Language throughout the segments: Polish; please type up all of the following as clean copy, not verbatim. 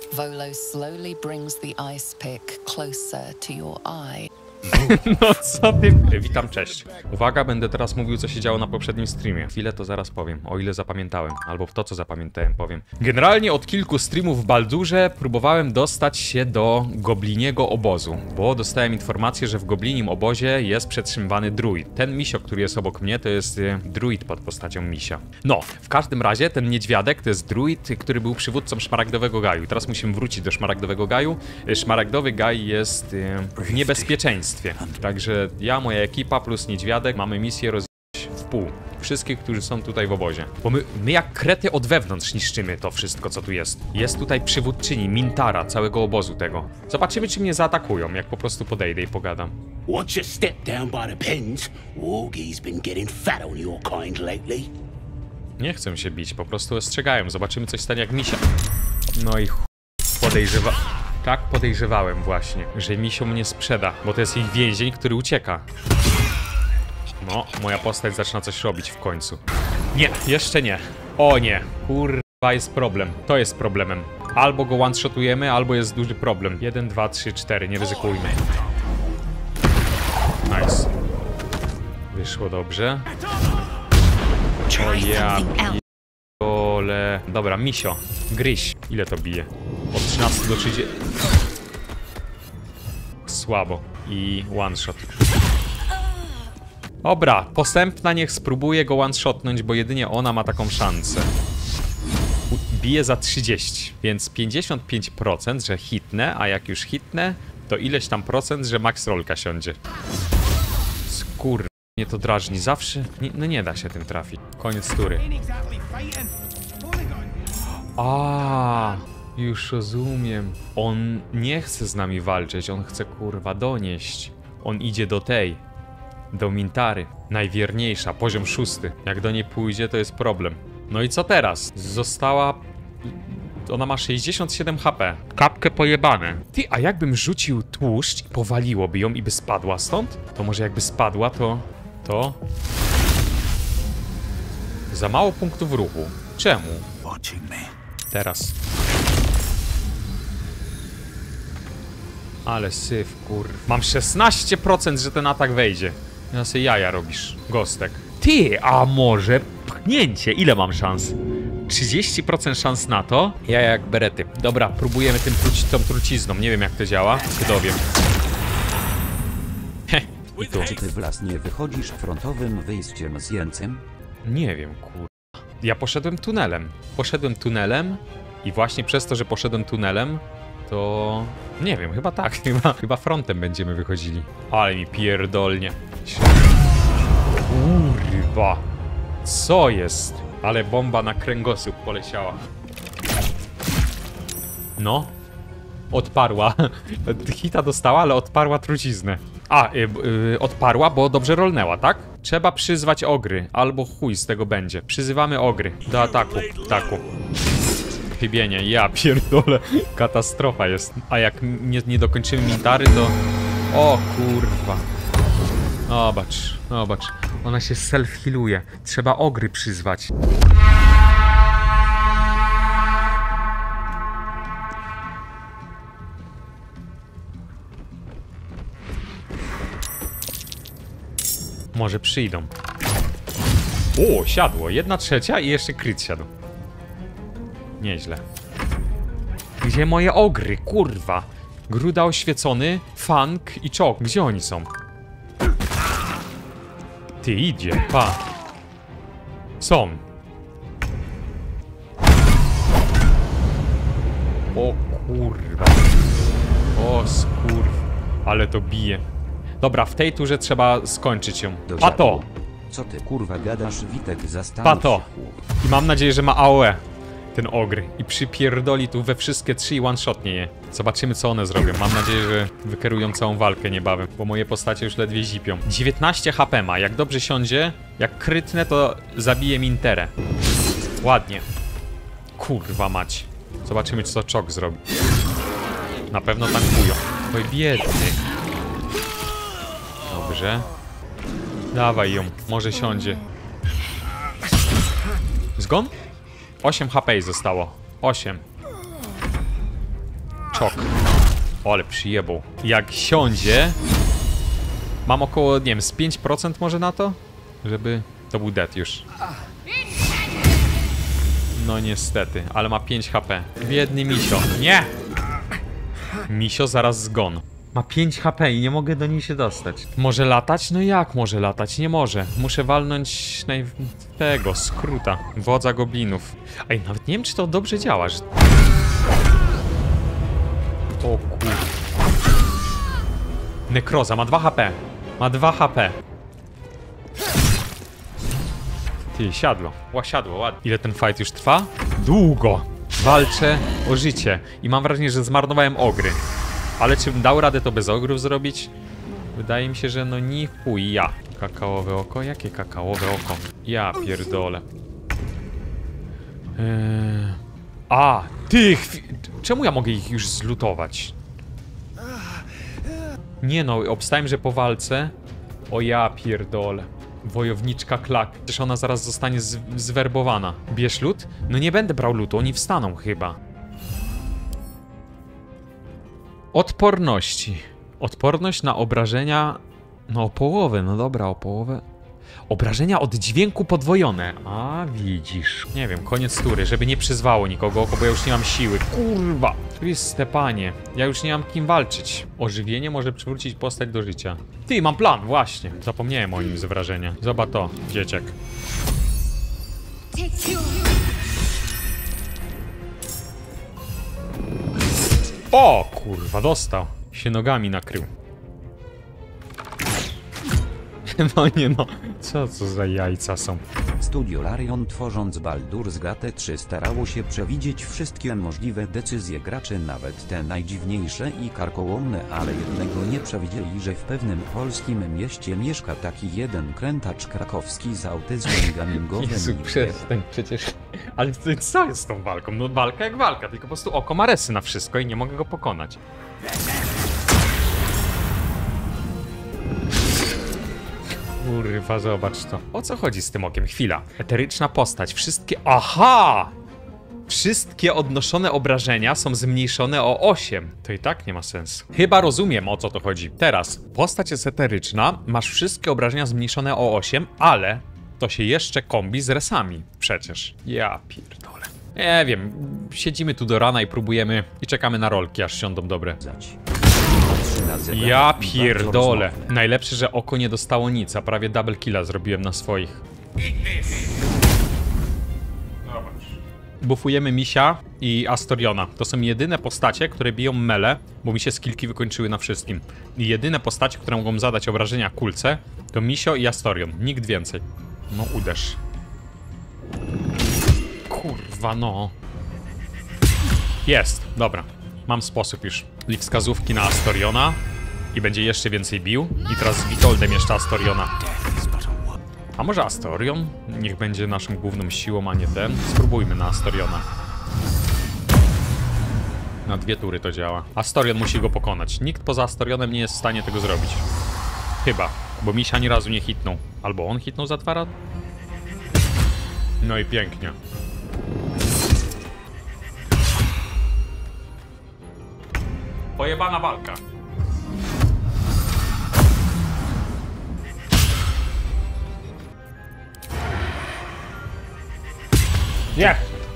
Volo slowly brings the ice pick closer to your eye. No co ty... Witam, cześć. Uwaga, będę teraz mówił, co się działo na poprzednim streamie. Chwilę to zaraz powiem, o ile zapamiętałem. Albo to, co zapamiętałem, powiem. Generalnie od kilku streamów w Baldurze próbowałem dostać się do gobliniego obozu. Bo dostałem informację, że w goblinim obozie jest przetrzymywany druid. Ten misio, który jest obok mnie, to jest druid pod postacią misia. No, w każdym razie ten niedźwiadek to jest druid, który był przywódcą Szmaragdowego Gaju. Teraz musimy wrócić do Szmaragdowego Gaju. Szmaragdowy Gaj jest w niebezpieczeństwie. Także ja, moja ekipa plus niedźwiadek mamy misję rozwiązać w pół. Wszystkich, którzy są tutaj w obozie. Bo my jak krety od wewnątrz niszczymy to wszystko, co tu jest. Jest tutaj przywódczyni, Mintara, całego obozu tego. Zobaczymy, czy mnie zaatakują, jak po prostu podejdę i pogadam. Watch your step down by the pens. Wargie's been getting fat on your kind lately. Nie chcę się bić, po prostu ostrzegają. Zobaczymy, coś stanie jak misia. No i Tak podejrzewałem właśnie, że misio mnie sprzeda, bo to jest ich więzień, który ucieka. No, moja postać zaczyna coś robić w końcu. Nie, jeszcze nie. O nie, kurwa, jest problem. To jest problemem. Albo go one-shotujemy, albo jest duży problem. 1, 2, 3, 4, nie ryzykujmy. Nice. Wyszło dobrze. O ja pierdolę. Dobra, misio, gryź. Ile to bije? Od 13 do 30. Słabo. I one shot. Dobra, postępna niech spróbuje go one shotnąć, bo jedynie ona ma taką szansę. Bije za 30, więc 55%, że hitnę, a jak już hitnę, to ileś tam procent, że max rolka siądzie. Skur... mnie to drażni zawsze. No nie da się tym trafić. Koniec tury. Już rozumiem. On nie chce z nami walczyć, on chce kurwa donieść. On idzie do tej. Do Mintary. Najwierniejsza, poziom 6. Jak do niej pójdzie, to jest problem. No i co teraz? Została... Ona ma 67 HP. Kapkę pojebane. Ty, a jakbym rzucił tłuszcz i powaliłoby ją i by spadła stąd? To może jakby spadła, to... Za mało punktów ruchu. Czemu? Teraz. Ale syf, kur... Mam 16%, że ten atak wejdzie. Ja sobie jaja robisz, gostek. Ty, a może pchnięcie? Ile mam szans? 30% szans na to? Ja jak berety. Dobra, próbujemy tą trucizną. Nie wiem, jak to działa. Dowiem. I tu. Czy ty w las nie wychodzisz frontowym wyjściem z Jencem? Nie wiem, kur... Ja poszedłem tunelem. Poszedłem tunelem i właśnie przez to, że poszedłem tunelem, to... Nie wiem, chyba tak. Chyba frontem będziemy wychodzili. Ale mi pierdolnie. Kurwa. Co jest? Ale bomba na kręgosłup poleciała. No. Odparła. Hita dostała, ale odparła truciznę. Odparła, bo dobrze rolnęła, tak? Trzeba przyzwać ogry, albo chuj z tego będzie. Przyzywamy ogry do ataku. Chybienie, ja pierdolę. Katastrofa jest. A jak nie dokończymy Mintary, to... O kurwa. Zobacz. Ona się self-healuje. Trzeba ogry przyzwać. Może przyjdą. O, siadło. 1/3 i jeszcze kryt siadł. Nieźle. Gdzie moje ogry? Kurwa. Gruda oświecony, Funk i Czok. Gdzie oni są? Ty, idzie. Pa. Są. O kurwa. O skurw. Ale to bije. Dobra, w tej turze trzeba skończyć ją. Pato! Co ty kurwa gadasz, Witek, zastanów Pato! I mam nadzieję, że ma AOE. Ten ogry. I przypierdoli tu we wszystkie 3 i one-shotnie je. Zobaczymy, co one zrobią. Mam nadzieję, że wykerują całą walkę niebawem, bo moje postacie już ledwie zipią. 19 HP ma. Jak dobrze siądzie, jak krytnę, to zabije Minterę. Ładnie. Kurwa mać. Zobaczymy, co Czok zrobi. Na pewno tankują. Oj, biedny. Dobrze. Dawaj ją. Może siądzie. Zgon? 8 HP zostało. 8. czok. O, ale przyjebał. Jak siądzie... Mam około, nie wiem, z 5% może na to? Żeby... To był dead już. No niestety, ale ma 5 HP. Biedny misio. Nie! Misio zaraz zgon. Ma 5 HP i nie mogę do niej się dostać. Może latać? No jak może latać? Nie może. Muszę walnąć tego, skróta. Wodza goblinów. Ej, nawet nie wiem, czy to dobrze działa. Że... O kur... Nekroza, ma 2 HP. Ma 2 HP. Ty, siadło. Siadło, ładnie. Ile ten fight już trwa? Długo. Walczę o życie. I mam wrażenie, że zmarnowałem ogry. Ale czy bym dał radę to bez ogrów zrobić? Wydaje mi się, że no ni chuj ja. Kakaowe oko? Jakie kakaowe oko? Ja pierdolę. A, ty! Czemu ja mogę ich już zlutować? Nie no, obstałem, że po walce... O ja pierdolę. Wojowniczka Klak. Przecież ona zaraz zostanie zwerbowana. Bierz lód? No nie będę brał lutu, oni wstaną chyba. Odporności. Odporność na obrażenia... No o połowę, no dobra, o połowę. Obrażenia od dźwięku podwojone. A, widzisz. Nie wiem, koniec tury, żeby nie przyzwało nikogo oko, bo ja już nie mam siły. Kurwa! Chryste panie, ja już nie mam kim walczyć. Ożywienie może przywrócić postać do życia. Ty, mam plan, właśnie. Zapomniałem o nim z wrażenia. Zobacz to, dzieciak. O, kurwa, dostał. Się nogami nakrył. No nie no, co za jajca są? Studio Larion, tworząc Baldur's Gate 3, starało się przewidzieć wszystkie możliwe decyzje graczy, nawet te najdziwniejsze i karkołomne, ale jednego nie przewidzieli, że w pewnym polskim mieście mieszka taki jeden krętacz krakowski z autyzmem gamingowym. Jezu, przestań, przecież... Ale co jest z tą walką? No walka jak walka, tylko po prostu oko ma resy na wszystko i nie mogę go pokonać. Kurwa, zobacz to. O co chodzi z tym okiem? Chwila. Eteryczna postać. Wszystkie... Aha! Wszystkie odnoszone obrażenia są zmniejszone o 8. To i tak nie ma sensu. Chyba rozumiem, o co to chodzi. Teraz. Postać jest eteryczna. Masz wszystkie obrażenia zmniejszone o 8, ale to się jeszcze kombi z resami. Przecież. Ja pierdolę. Nie wiem. Siedzimy tu do rana i próbujemy... I czekamy na rolki, aż siądą dobre. Ja pierdolę. Najlepsze, że oko nie dostało nic, a prawie double killa zrobiłem na swoich. Bufujemy Misia i Astoriona. To są jedyne postacie, które biją mele, bo mi się skillki wykończyły na wszystkim. I jedyne postacie, które mogą zadać obrażenia kulce, to Misio i Astorion. Nikt więcej. No uderz. Kurwa no. Jest, dobra. Mam sposób już. I wskazówki na Astoriona. I będzie jeszcze więcej bił. I teraz z Witoldem jeszcze Astoriona. A może Astorion? Niech będzie naszą główną siłą, a nie ten. Spróbujmy na Astoriona. Na 2 tury to działa. Astorion musi go pokonać. Nikt poza Astorionem nie jest w stanie tego zrobić. Chyba. Bo Misia ani razu nie hitnął. Albo on hitnął za 2 razy? No i pięknie. Pojebana walka. Nie!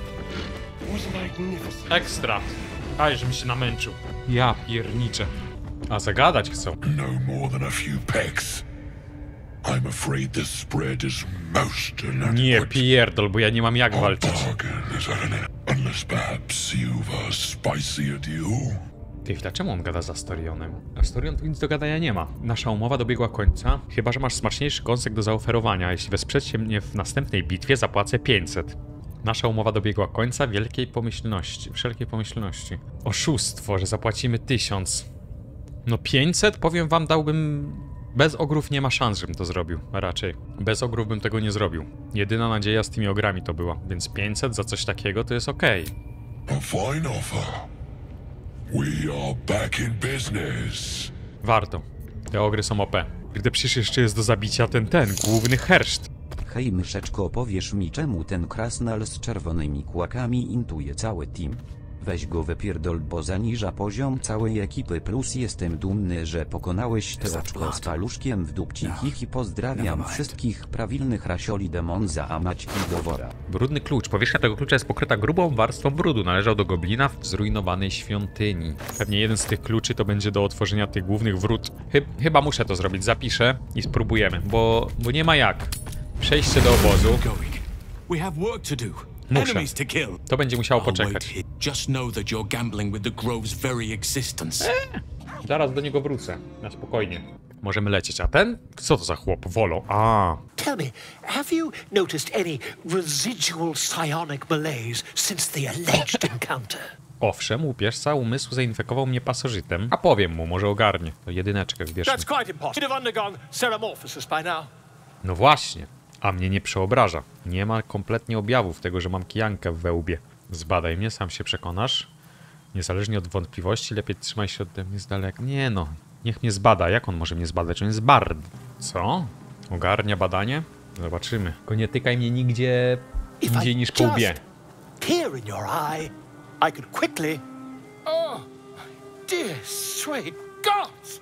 Ekstra. Aj, żebym się namęczył. Ja pierniczę. A zagadać chcą. No more than a few pecks. I'm afraid the spread is most Nie inadequate. pierdol, bo ja nie mam jak walczyć. Bargain, is that an... Unless perhaps you've a spicier deal? Ty, dlaczego on gada z Astorionem? Astorion tu nic do gadania nie ma. Nasza umowa dobiegła końca, chyba że masz smaczniejszy kąsek do zaoferowania. Jeśli wesprzecie mnie w następnej bitwie, zapłacę 500. Nasza umowa dobiegła końca wszelkiej pomyślności. Oszustwo, że zapłacimy 1000. No 500? Powiem wam, dałbym... Bez ogrów nie ma szans, żebym to zrobił. Raczej. Bez ogrów bym tego nie zrobił. Jedyna nadzieja z tymi ogrami to była. Więc 500 za coś takiego to jest okej. A fine offer. We are back in business. Warto. Te ogry są OP. Gdy przecież jeszcze jest do zabicia ten główny herszt. Hej myszeczko, powiesz mi, czemu ten krasnal z czerwonymi kłakami intuje cały team? Weź go wypierdol, bo zaniża poziom całej ekipy, plus jestem dumny, że pokonałeś te oczko z paluszkiem w dupcich i pozdrawiam wszystkich prawilnych rasioli demonza, a Maćki do wora. Brudny klucz. Powierzchnia tego klucza jest pokryta grubą warstwą brudu. Należał do goblina w zrujnowanej świątyni. Pewnie jeden z tych kluczy to będzie do otworzenia tych głównych wrót. Chyba muszę to zrobić. Zapiszę i spróbujemy, bo nie ma jak. Przejście do obozu. Muszę. To będzie musiało poczekać. Zaraz do niego wrócę. Na spokojnie. Możemy lecieć. A ten? Co to za chłop? Volo. A. Tell me, have you noticed any residual psionic malaise since the alleged encounter? Owszem, łupieżca umysłu zainfekował mnie pasożytem. A powiem mu, może ogarnie. To jedyneczkę wybierzmy. That's quite impossible. You'd have undergone ceramorphosis by now. No właśnie. A mnie nie przeobraża. Nie ma kompletnie objawów tego, że mam kijankę w wełbie. Zbadaj mnie, sam się przekonasz. Niezależnie od wątpliwości, lepiej trzymaj się ode mnie z daleka. Nie no, niech mnie zbada. Jak on może mnie zbadać? On jest bard. Co? Ogarnia badanie? Zobaczymy. Tylko nie tykaj mnie nigdzie indziej niż po łbie. Tear in your eye, I could quickly... Oh, dear sweet gods!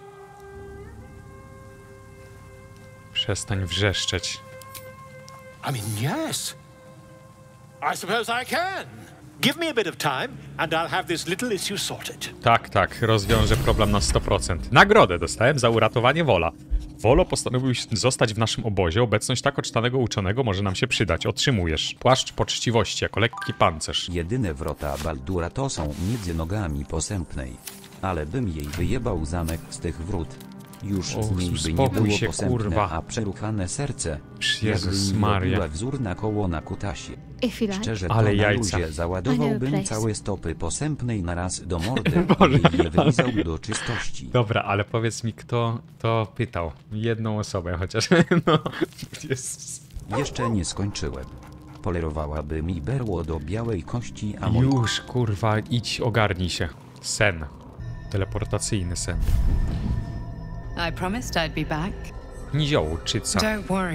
Przestań wrzeszczeć. I mean, yes. I suppose I can. Give me a bit of time and I'll have this little issue sorted. Tak, rozwiążę problem na 100%. Nagrodę dostałem za uratowanie Vola. Volo postanowił zostać w naszym obozie. Obecność tak odczytanego uczonego może nam się przydać. Otrzymujesz płaszcz poczciwości jako lekki pancerz. Jedyne wrota Baldura to są między nogami posępnej. Ale bym jej wyjebał zamek z tych wrót. Już z niej by nie było się, posępne, kurwa. a przeruchane serce. Jezus jakby Maria. robiła wzór na koło na kutasie. Szczerze, Ale to na jajca. luzie załadowałbym całe stopy posępnej naraz do mordy Boże, i je wylizał do czystości. Dobra, ale powiedz mi, kto to pytał. Jedną osobę chociaż. No, jest... Jeszcze nie skończyłem. Polerowałaby mi berło do białej kości, a Już, kurwa, idź, ogarnij się. Sen. Teleportacyjny sen. I promised I'd be back. Niziołczyca. Don't worry.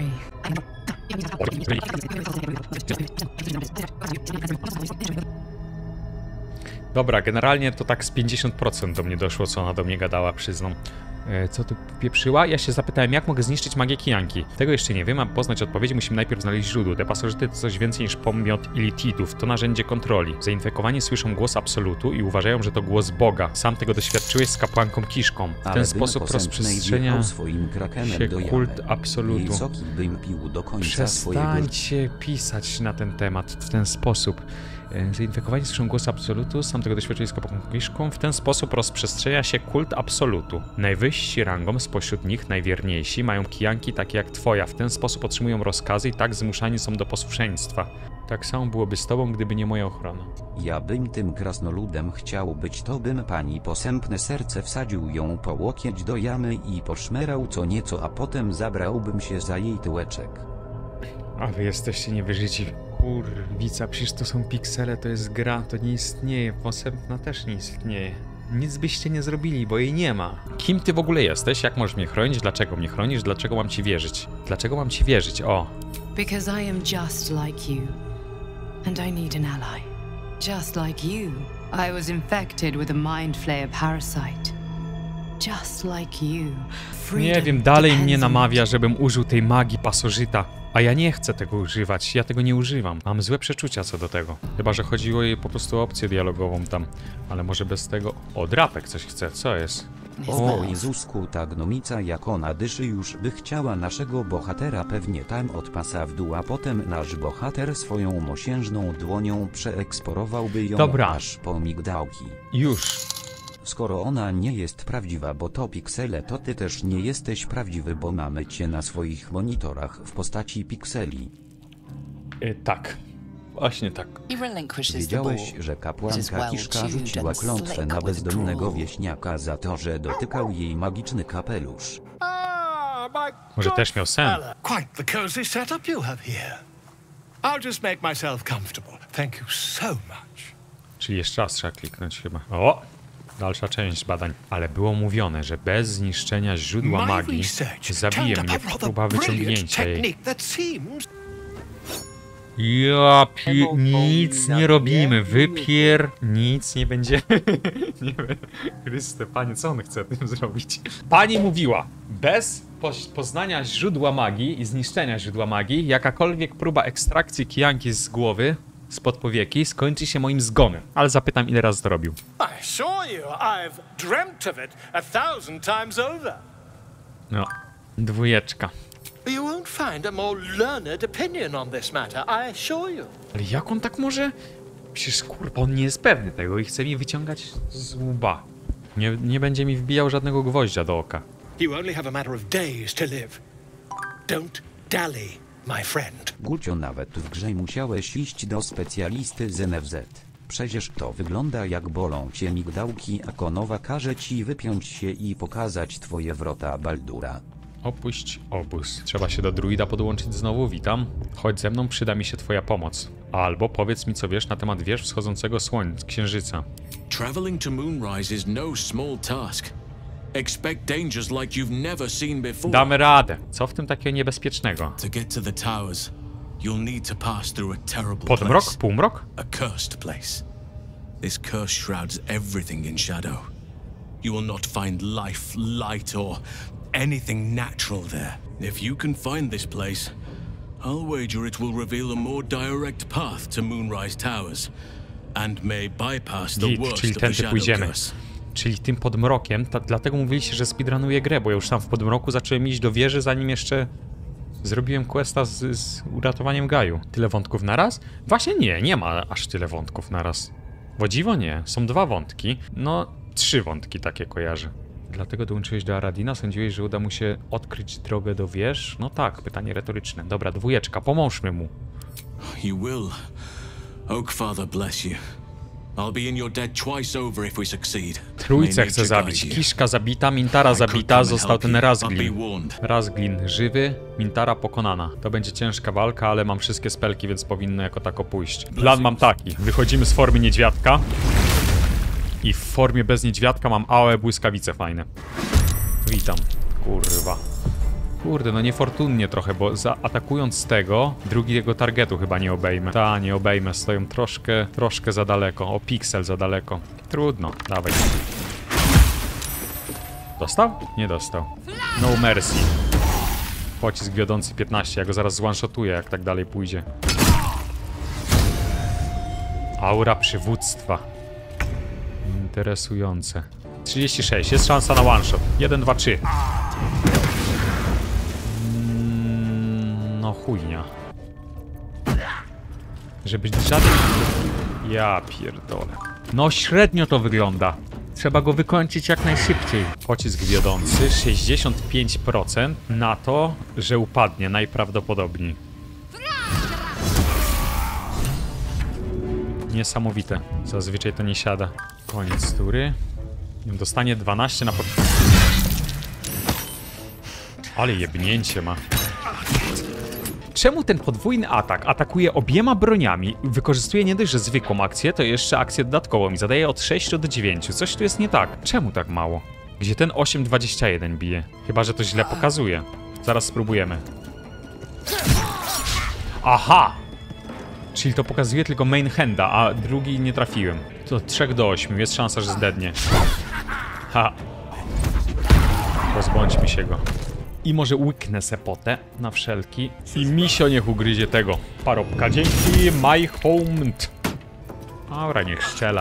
Dobra, generalnie to tak z 50% do mnie doszło, co ona do mnie gadała, przyznam. Co tu pieprzyła? Ja się zapytałem, jak mogę zniszczyć magię kijanki. Tego jeszcze nie wiem, a poznać odpowiedzi musimy najpierw znaleźć źródło. Te pasożyty to coś więcej niż pomiot ilitidów, to narzędzie kontroli. Zainfekowani słyszą głos absolutu i uważają, że to głos Boga. Sam tego doświadczyłeś z kapłanką Kiszką. W ten sposób rozprzestrzenia swoim krakenem się do kult absolutu. Jej soki bym pił do końca Przestańcie pisać na ten temat w ten sposób. Zainfekowani słyszą głos absolutu, sam tego doświadczyli z kapłanką Kiszką. W ten sposób rozprzestrzenia się kult absolutu. Najwyżsi rangą spośród nich, najwierniejsi, mają kijanki takie jak twoja. W ten sposób otrzymują rozkazy i tak zmuszani są do posłuszeństwa. Tak samo byłoby z tobą, gdyby nie moja ochrona. Ja bym tym krasnoludem chciał być, to bym pani posępne serce wsadził ją po łokieć do jamy i poszmerał co nieco, a potem zabrałbym się za jej tyłeczek. A wy jesteście niewyżyci. Kurwica, przecież to są piksele, to jest gra, to nie istnieje. Posępna też nie istnieje. Nic byście nie zrobili, bo jej nie ma. Kim ty w ogóle jesteś? Jak możesz mnie chronić? Dlaczego mnie chronisz? Dlaczego mam ci wierzyć? Dlaczego mam ci wierzyć? O! Because I am just like you. And I need an ally. Just like you, I was infected with a mind flayer parasite. Just like you. Nie wiem, dalej mnie namawia, żebym użył tej magii pasożyta. A ja nie chcę tego używać, ja tego nie używam. Mam złe przeczucia co do tego. Chyba, że chodziło jej po prostu o opcję dialogową tam. Ale może bez tego... O, drapek coś chce, co jest? O Jezusku, ta gnomica jak ona dyszy, już by chciała naszego bohatera pewnie tam od pasa w dół, a potem nasz bohater swoją mosiężną dłonią przeeksplorowałby ją aż po migdałki. Już. Skoro ona nie jest prawdziwa, bo to piksele, to ty też nie jesteś prawdziwy, bo mamy cię na swoich monitorach w postaci pikseli. Tak. Właśnie tak. Wiedziałeś, że kapłanka Kiszka rzuciła klątwę na bezdomnego wieśniaka za to, że dotykał jej magiczny kapelusz. Może też miał sen. Quite the cozy setup you have here. I'll just make myself comfortable. Thank you so much. Czyli jeszcze raz trzeba kliknąć chyba. O! Dalsza część badań. Ale było mówione, że bez zniszczenia źródła magii zabije mnie próba wyciągnięcia jej. Nic nie robimy, nic nie będzie. Nie wiem. Chryste, panie, co on chce tym zrobić? Pani mówiła, bez poznania źródła magii i zniszczenia źródła magii, jakakolwiek próba ekstrakcji kijanki z głowy, spod powieki, skończy się moim zgonem. Ale zapytam, ile razy to robił. I assure you, I've dreamt of it 1000 times over. No, 2. You won't find a more learned opinion on this matter, I assure you. Ale jak on tak może? Przecież kurwa, on nie jest pewny tego i chce mi wyciągać z łba. Nie będzie mi wbijał żadnego gwoździa do oka. You only have a matter of days to live. Don't dally, my friend. Gucio, nawet w grze musiałeś iść do specjalisty z NFZ. Przecież to wygląda jak bolą cię migdałki, a Konowa każe ci wypiąć się i pokazać twoje wrota Baldura. Opuść obóz. Trzeba się do druida podłączyć znowu, witam. Chodź ze mną, przyda mi się twoja pomoc. Albo powiedz mi, co wiesz na temat wież wschodzącego księżyca. Traveling to Moonrise is no small task. Expect dangers like you've never seen before. Damy radę. Co w tym takiego niebezpiecznego? To get to the towers, you'll need to pass through a terrible Podmrok? place. Półmrok? A cursed place. This curse shrouds everything in shadow. You will not find life, light, or anything natural there. If you can find this place, I'll wager it will reveal a more direct path to Moonrise Towers, and may bypass the Git, worst czyli of the tędy shadow pójdziemy. curse. Czyli tym podmrokiem, dlatego mówiliście, że speedrunuję grę, bo ja już tam w podmroku zacząłem iść do wieży, zanim jeszcze zrobiłem questa z uratowaniem Gaju. Tyle wątków naraz? Właśnie nie ma aż tyle wątków naraz. O dziwo nie, są 2 wątki, no 3 wątki takie kojarzę. Dlatego dołączyłeś do Aradina, sądziłeś, że uda mu się odkryć drogę do wież? No tak, pytanie retoryczne. Dobra, 2, pomóżmy mu. You will. Oakfather bless you. I'll be in your debt twice over if we succeed. Trójcę May chce nature zabić. guide you. Kiszka zabita, Mintara zabita, został ten Razglin. I'll be warned. Razglin żywy, Mintara pokonana. To będzie ciężka walka, ale mam wszystkie spelki, więc powinno jako tako pójść. Plan mam taki. Wychodzimy z formy niedźwiadka. I w formie bez niedźwiadka mam AOE błyskawice fajne. Witam. Kurwa. Kurde, no niefortunnie trochę, bo atakując z tego, drugiego targetu chyba nie obejmę. Ta, nie obejmę, stoją troszkę za daleko. O piksel za daleko. Trudno, dawaj. Dostał? Nie dostał. No mercy. Pocisk wiodący 15, ja go zaraz zone-shotuję, jak tak dalej pójdzie. Aura przywództwa. Interesujące. 36, jest szansa na one-shot. 1, 2, 3. No chujnia. Żeby żaden... Ja pierdolę. No średnio to wygląda. Trzeba go wykończyć jak najszybciej. Pocisk wiodący 65% na to, że upadnie najprawdopodobniej. Niesamowite. Zazwyczaj to nie siada. Koniec tury. Dostanie 12 na Ale jebnięcie ma. Czemu ten podwójny atak atakuje obiema broniami, wykorzystuje nie dość, że zwykłą akcję, to jeszcze akcję dodatkową i zadaje od 6 do 9. Coś tu jest nie tak. Czemu tak mało? Gdzie ten 8,21 bije? Chyba, że to źle pokazuje. Zaraz spróbujemy. Aha! Czyli to pokazuje tylko main handa, a drugi nie trafiłem. To 3 do 8, jest szansa, że zdednie. Ha! Pozbądźmy się go. I może łyknę sepotę na wszelki. I misio niech ugryzie tego parobka. Dzięki, my home. Dobra, niech strzela.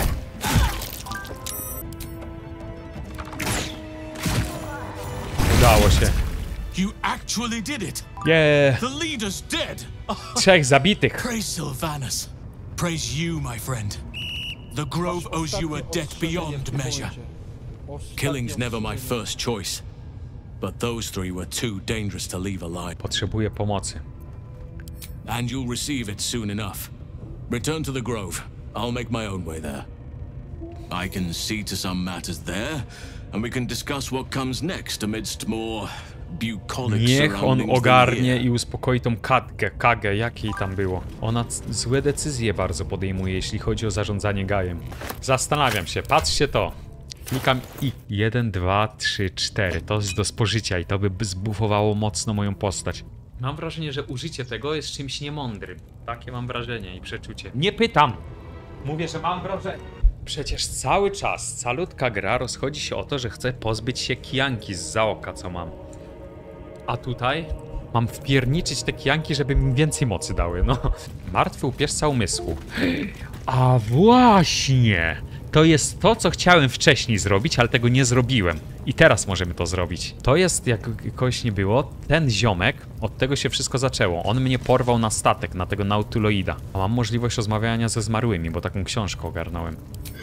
Udało się. You actually did it. Yeah. The leader's dead. 3 zabitych. Praise Sylvanus. Praise you, my friend. The Grove owes you a debt beyond measure. Killing's never my first choice. But those 3 were too dangerous to leave alive. Potrzebuję pomocy. And you'll receive it soon enough. Return to the Grove. I'll make my own way there. I can see to some matters there, and we can discuss what comes next amidst more bucolic Niech on surroundings ogarnie than here. i uspokoi tą Kagę, jakiej tam było. Ona złe decyzje bardzo podejmuje, jeśli chodzi o zarządzanie Gajem. Zastanawiam się, patrzcie to. Klikam i 1, 2, 3, 4. To jest do spożycia i to by zbufowało mocno moją postać. Mam wrażenie, że użycie tego jest czymś niemądrym. Takie mam wrażenie i przeczucie. Nie pytam! Mówię, że mam wrażenie. Przecież cały czas, calutka gra rozchodzi się o to, że chcę pozbyć się kijanki zza oka, co mam. A tutaj mam wpierniczyć te kijanki, żeby mi więcej mocy dały, no. Martwy upierzca umysłu. A właśnie! To jest to, co chciałem wcześniej zrobić, ale tego nie zrobiłem. I teraz możemy to zrobić. To jest, jak kogoś nie było, ten ziomek, od tego się wszystko zaczęło. On mnie porwał na statek, na tego nautuloida. A mam możliwość rozmawiania ze zmarłymi, bo taką książkę ogarnąłem.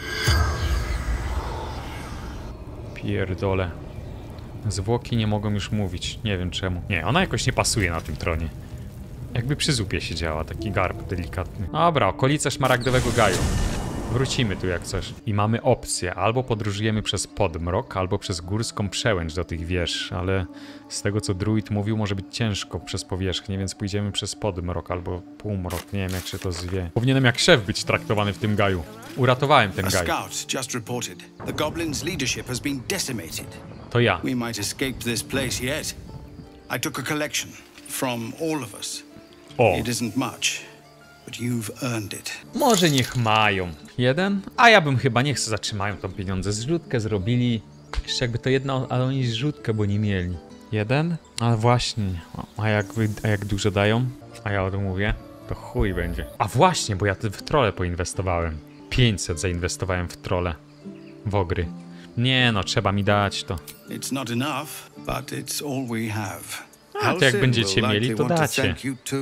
Pierdole. Zwłoki nie mogą już mówić. Nie wiem czemu. Nie, ona jakoś nie pasuje na tym tronie. Jakby przy zupie siedziała, taki garb delikatny. Dobra, okolice Szmaragdowego Gaju. Wrócimy tu jak coś. I mamy opcję. Albo podróżujemy przez podmrok, albo przez górską przełęcz do tych wież. Ale z tego, co druid mówił, może być ciężko przez powierzchnię, więc pójdziemy przez podmrok albo półmrok. Nie wiem, jak się to zwie. Powinienem jak szef być traktowany w tym gaju. Uratowałem ten gaj. Scout just reported. The goblins' leadership has been decimated. To ja. We might escape this place yet. I took a collection from all of us. O. It isn't much, but you've earned it. Może niech mają. Jeden? A ja bym chyba, niech se zatrzymają tą pieniądze. Zrzutkę zrobili. Jeszcze jakby to jedna, ale oni zrzutkę, bo nie mieli. Jeden? A właśnie. A jak dużo dają? A ja o tym mówię? To chuj będzie. A właśnie, bo ja w trole poinwestowałem. 500 zainwestowałem w trole. W ogry. Nie no, trzeba mi dać to. It's not enough, but it's all we have. A to jak będziecie mieli, to dacie.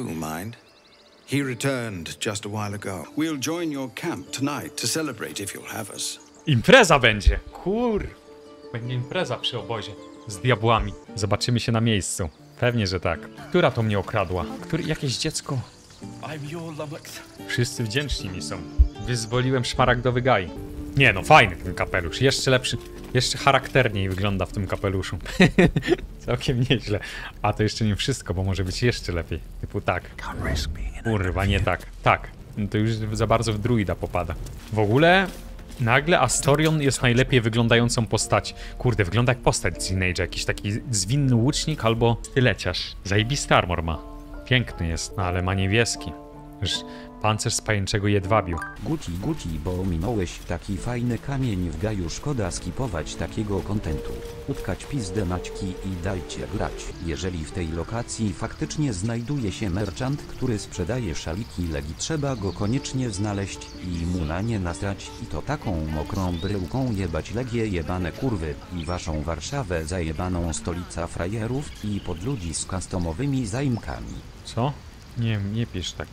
He returned just a while ago. We'll join your camp tonight to celebrate if you'll have us. Impreza będzie! Kur... Będzie impreza przy obozie. Z diabłami. Zobaczymy się na miejscu. Pewnie, że tak. Która to mnie okradła? Jakieś dziecko? Wszyscy wdzięczni mi są. Wyzwoliłem Szmaragdowy Gaj. Nie no, fajny ten kapelusz. Jeszcze lepszy. Jeszcze charakterniej wygląda w tym kapeluszu. Całkiem nieźle. A to jeszcze nie wszystko, bo może być jeszcze lepiej. Typu tak. Kurwa, nie tak. Tak. No to już za bardzo w druida popada. W ogóle nagle Astorion jest najlepiej wyglądającą postać. Kurde, wygląda jak postać z Lineage'a. Jakiś taki zwinny łucznik albo styleciarz. Zajebisty armor ma. Piękny jest, no ale ma niebieski. Pancerz z pajęczego jedwabiu. Guci, bo minąłeś taki fajny kamień w gaju, szkoda skipować takiego kontentu. Utkać pizdę Maćki i dajcie grać. Jeżeli w tej lokacji faktycznie znajduje się merchant, który sprzedaje szaliki Legii, trzeba go koniecznie znaleźć i mu na nie nasrać i to taką mokrą bryłką jebać Legię, jebane kurwy i waszą Warszawę zajebaną, stolica frajerów i podludzi z customowymi zaimkami. Co? Nie pisz tak.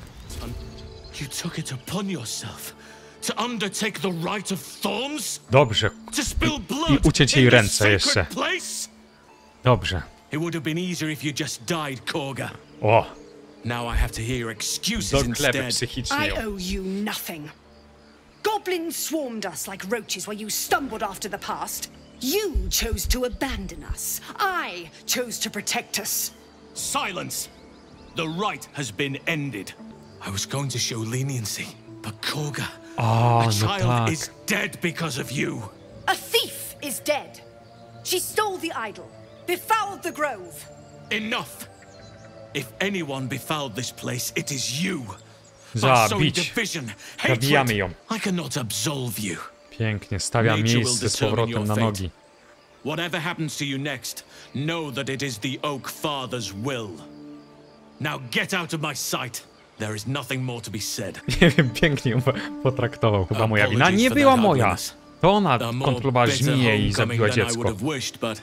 You took it upon yourself to undertake the rite of thorns? Dobrze. To spill blood I uciąć jej in the ręce jeszcze. sacred place? Dobrze. It would have been easier if you just died, Korga. O! Now I have to hear excuses Do gleby instead. psychicznie. I owe you nothing. Goblins swarmed us like roaches while you stumbled after the past. You chose to abandon us. I chose to protect us. Silence! The rite has been ended. I was going to show leniency, but Korga, O, a no child tak. is dead because of you. A thief is dead. She stole the idol, befouled the grove. Enough! If anyone befouled this place, it is you. By sowing Zabić. division, Zabijamy ją. hatred, I cannot absolve you. Pięknie, stawia Nature will miejsce z determine powrotem your na fate. nogi. Whatever happens to you next, know that it is the Oak Father's will. Now get out of my sight. There is nothing more to be said. Nie wiem, pięknie ją potraktował. Chyba moja wina. Apologies Nie for była that moja. ugliness. To ona A more kontrolowała bitter żmiję i homecoming zabiła than I dziecko. would have wished, but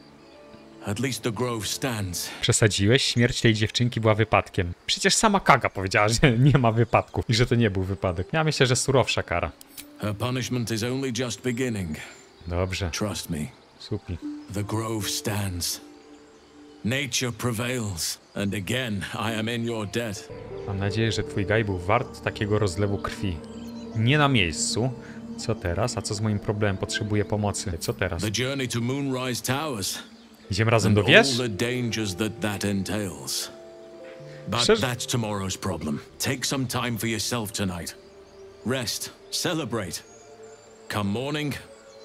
at least the grove stands. Przesadziłeś? Śmierć tej dziewczynki była wypadkiem. Przecież sama Kaga powiedziała, że nie ma wypadku i że to nie był wypadek. Ja myślę, że surowsza kara. Her punishment is only just beginning. Dobrze. Trust me. Supi. The grove stands. Nature prevails, and again I am in your debt. Mam nadzieję, że twój gaj był wart takiego rozlewu krwi. Nie na miejscu. Co teraz? A co z moim problemem? Potrzebuję pomocy. Co teraz? The journey to Moonrise Towers. Idziemy razem And do all wież? the dangers that entails. But Szczerze- that's tomorrow's problem. Take some time for yourself tonight. Rest, celebrate. Come morning,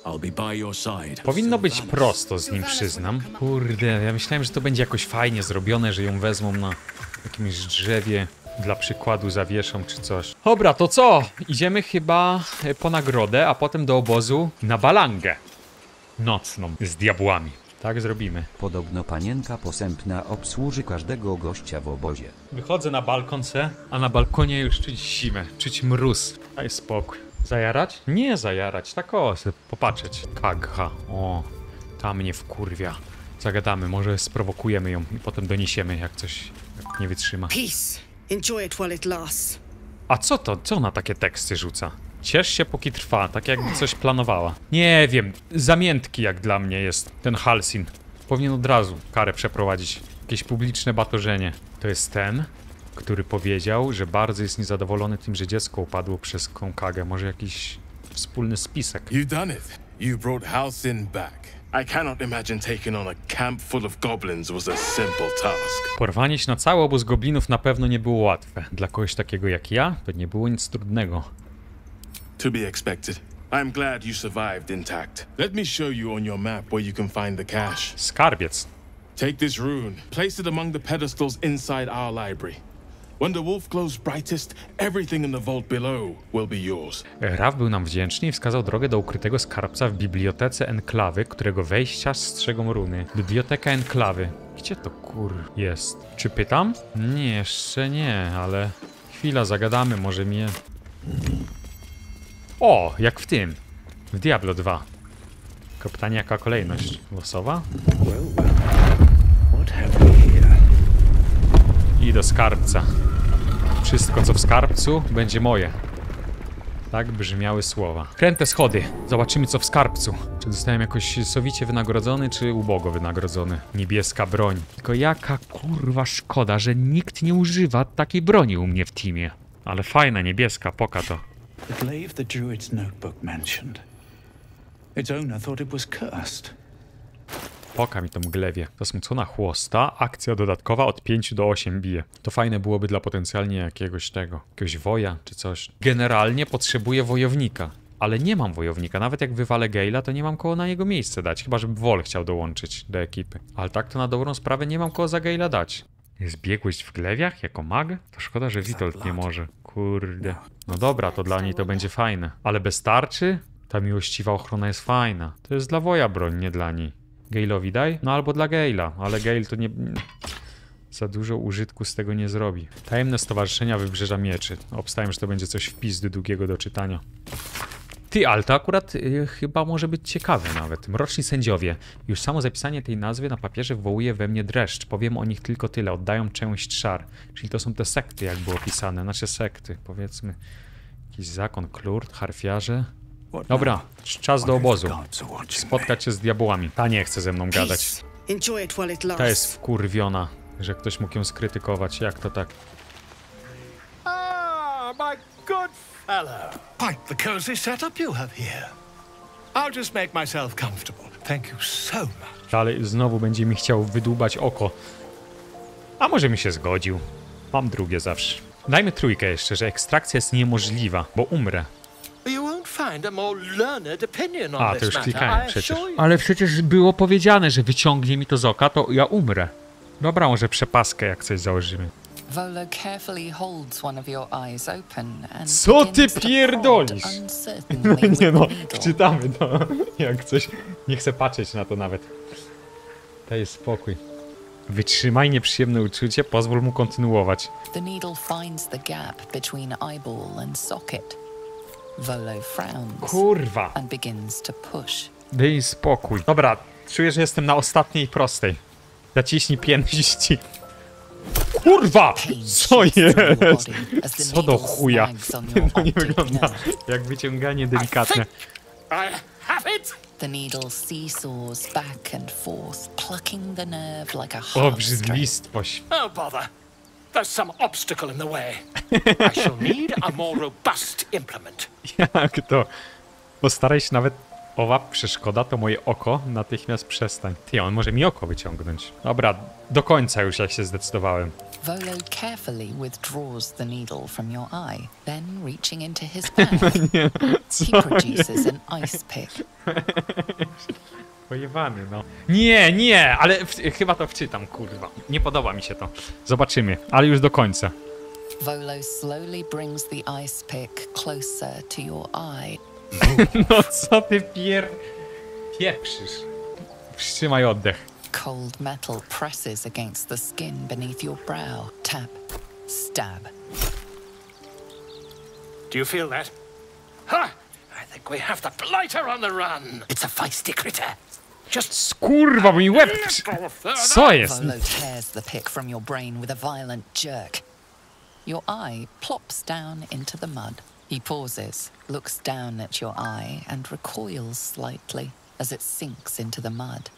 I'll be by your side. Powinno być prosto z nim, przyznam. Kurde, ja myślałem, że to będzie jakoś fajnie zrobione, że ją wezmą na jakimś drzewie, dla przykładu zawieszą czy coś. Dobra, to co? Idziemy chyba po nagrodę, a potem do obozu na balangę nocną z diabłami. Tak zrobimy. Podobno panienka posępna obsłuży każdego gościa w obozie. Wychodzę na balkon a na balkonie już czuć zimę, czuć mróz. Daj spokój. Zajarać? Nie zajarać, tak o, sobie popatrzeć. Kagha, o, ta mnie wkurwia. Zagadamy, może sprowokujemy ją i potem doniesiemy, jak coś nie wytrzyma. Peace. Enjoy it while it lasts. A co to? Co ona takie teksty rzuca? Ciesz się póki trwa, tak jakby coś planowała. Nie wiem, zamiętki jak dla mnie jest ten Halsin. Powinien od razu karę przeprowadzić. Jakieś publiczne batorzenie. To jest ten, który powiedział, że bardzo jest niezadowolony tym, że dziecko upadło przez Kagę. Może jakiś wspólny spisek. You done it. You brought Halsin back. I cannot imagine taking on a camp full of goblins was a simple task. Porwanie się na cały obóz goblinów na pewno nie było łatwe. Dla kogoś takiego jak ja, to nie było nic trudnego. To be expected. I'm glad you survived intact. Let me show you on your map where you can find the cache. Skarbiec. Take this rune, place it among the pedestals inside our library. When the wolf glows brightest, everything in the vault below will be yours. Raf był nam wdzięczny i wskazał drogę do ukrytego skarbca w bibliotece Enklawy, którego wejścia strzegą runy. Biblioteka Enklawy. Gdzie to jest? Czy pytam? Nie, jeszcze nie, ale... Chwila, zagadamy, może mnie... O, jak w tym. W Diablo 2. Tylko pytanie, jaka kolejność? Losowa? I do skarbca. Wszystko, co w skarbcu, będzie moje. Tak brzmiały słowa. Kręte schody. Zobaczymy, co w skarbcu. Czy zostałem jakoś sowicie wynagrodzony, czy ubogo wynagrodzony? Niebieska broń. Tylko jaka kurwa szkoda, że nikt nie używa takiej broni u mnie w teamie. Ale fajna, niebieska, poka to. The glaive the druid's notebook mentioned. Its owner thought it was cursed. Poka mi tą glewie. Zasmucona chłosta, akcja dodatkowa od 5 do 8 bije. To fajne byłoby dla potencjalnie jakiegoś woja czy coś. Generalnie potrzebuję wojownika, ale nie mam wojownika. Nawet jak wywalę Gale'a, to nie mam kogo na jego miejsce dać. Chyba, żeby Vol chciał dołączyć do ekipy. Ale tak to na dobrą sprawę nie mam kogo za Gale'a dać. Jest biegłość w glewiach jako mag? To szkoda, że Witold nie może. Kurde. No dobra, to dla niej to będzie fajne. Ale bez tarczy? Ta miłościwa ochrona jest fajna. To jest dla woja broń, nie dla niej. Gale'owi daj? No albo dla Gale'a, ale Gale to nie... Za dużo użytku z tego nie zrobi. Tajemne Stowarzyszenia Wybrzeża Mieczy. Obstawiam, że to będzie coś w pizdy długiego do czytania. Ty, ale to akurat chyba może być ciekawe nawet. Mroczni sędziowie. Już samo zapisanie tej nazwy na papierze wywołuje we mnie dreszcz. Powiem o nich tylko tyle. Oddają część szar. Czyli to są te sekty, jak było opisane. Znaczy sekty, powiedzmy. Jakiś zakon, klurt, harfiarze. Dobra, czas do obozu. Spotkać się z diabłami. Ta nie chce ze mną gadać. Ta jest wkurwiona, że ktoś mógł ją skrytykować. Jak to tak? Ah, my good fellow. Quite the cozy setup you have here. I'll just make myself comfortable. Thank you so much. Dalej znowu będzie mi chciał wydłubać oko. A może mi się zgodził. Mam drugie zawsze. Dajmy trójkę jeszcze, że ekstrakcja jest niemożliwa, bo umrę. A, to już klikałem przecież. Ale przecież było powiedziane, że wyciągnie mi to z oka, to ja umrę. Dobra, może przepaskę jak coś założymy. Volo carefully holds one of your eyes open and co ty begins to pierdolisz? prod uncertainly with Nie no, the needle. czytamy to. Jak coś. Nie chcę patrzeć na to nawet. Daj spokój. Wytrzymaj nieprzyjemne uczucie, pozwól mu kontynuować. The needle finds the gap between eyeball and socket. Volo frowns Kurwa. and begins to push. Daj spokój. Dobra, czuję, że jestem na ostatniej prostej. Zaciśnij pięści. Kurwa! Co jest? Co do chuja? To nie wygląda jak wyciąganie delikatne. The needle seesaws back and forth, plucking the nerve like a heartstring. Obrzydlistwość. Oh, bother. There's some obstacle in the way. I shall need a more robust implement. Jak to? Postaraj się nawet... Owa przeszkoda to moje oko, natychmiast przestań. Ty, on może mi oko wyciągnąć. Dobra, do końca już jak się zdecydowałem. Volo carefully withdraws the needle from your eye, then reaching into his mouth, he produces an ice pick. Pojebany, no. Nie, ale chyba to wczytam, kurwa. Nie podoba mi się to. Zobaczymy, ale już do końca. Volo slowly brings the ice pick closer to your eye. No co ty pieprzysz? Wstrzymaj oddech. Cold metal presses against the skin beneath your brow. Tap, stab. Do you feel that? Ha! I think we have the blighter on the run. It's a feisty critter. Just kurwa, mój łeb! Co jest? Volo tears the pick from your brain with a violent jerk. Your eye plops down into the mud. He pauses, looks down at your eye, and recoils slightly as it sinks into the mud.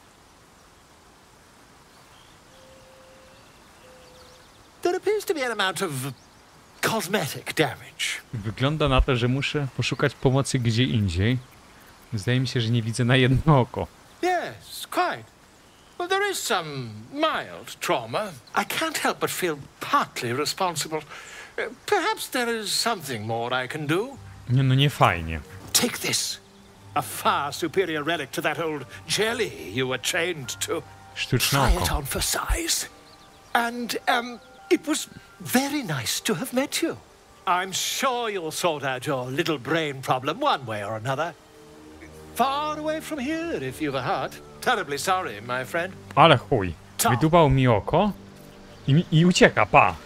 There appears to be an amount of cosmetic damage. Wygląda na to, że muszę poszukać pomocy gdzie indziej. Zdaje mi się, że nie widzę na jedno oko. Yes, quite. Well, there is some mild trauma. I can't help but feel partly responsible. Perhaps there is something more I can do. Nie, no nie fajnie. Take this. A far superior relic to that old jelly you were chained to. Sztuczne Try it oko. on for size. And, it was very nice to have met you. I'm sure you'll sort out your little brain problem one way or another. Far away from here, if you've a heart. Terribly sorry, my friend. Ale chuj. Wydubał mi oko i ucieka, pa.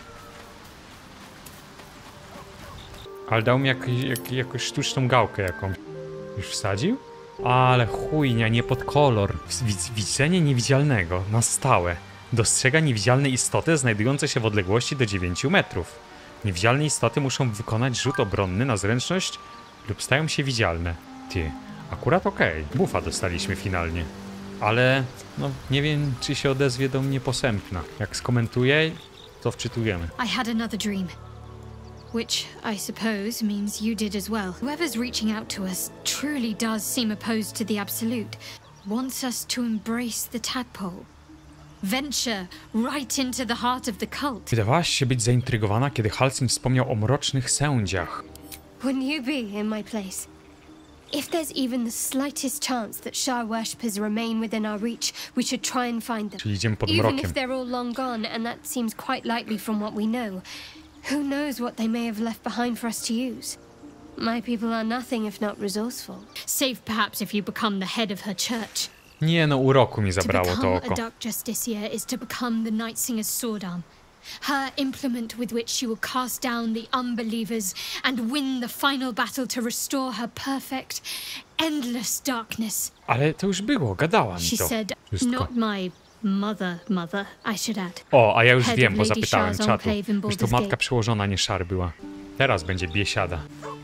Ale dał mi jakąś sztuczną gałkę jakąś. Już wsadził? Ale chujnia, nie pod kolor. Widzenie niewidzialnego, na stałe. Dostrzega niewidzialne istoty znajdujące się w odległości do 9 metrów. Niewidzialne istoty muszą wykonać rzut obronny na zręczność lub stają się widzialne. Ty, akurat okej. Buffa dostaliśmy finalnie. Ale, no, nie wiem, czy się odezwie do mnie posępna. Jak skomentuje, to wczytujemy. I had another dream. Which, I suppose, means you did as well. Whoever's reaching out to us truly does seem opposed to the Absolute. Wants us to embrace the tadpole. Venture right into the heart of the cult. Wydawałaś się być zaintrygowana, kiedy Halsin wspomniał o mrocznych sędziach. Wouldn't you be in my place? If there's even the slightest chance that Shar worshippers remain within our reach, we should try and find them. Czyli idziemy pod Even mrokiem. if they're all long gone, and that seems quite likely from what we know. Who knows what they may have left behind for us to use? My people are nothing if not resourceful. Save perhaps if you become the head of her church. Nie no, uroku mi zabrało To to become oko. a Dark Justiciar is to become the Night Singer's sword arm. Her implement with which she will cast down the unbelievers and win the final battle to restore her perfect, endless darkness. Ale to już było, gadała mi She to. said, Wszystko. not my mother, I should add. O, a ja już Head wiem, of bo Lady zapytałem Shar's czatu. enclave in Już to Baldur's matka Gate. przełożona, nie Szar była. Teraz będzie biesiada.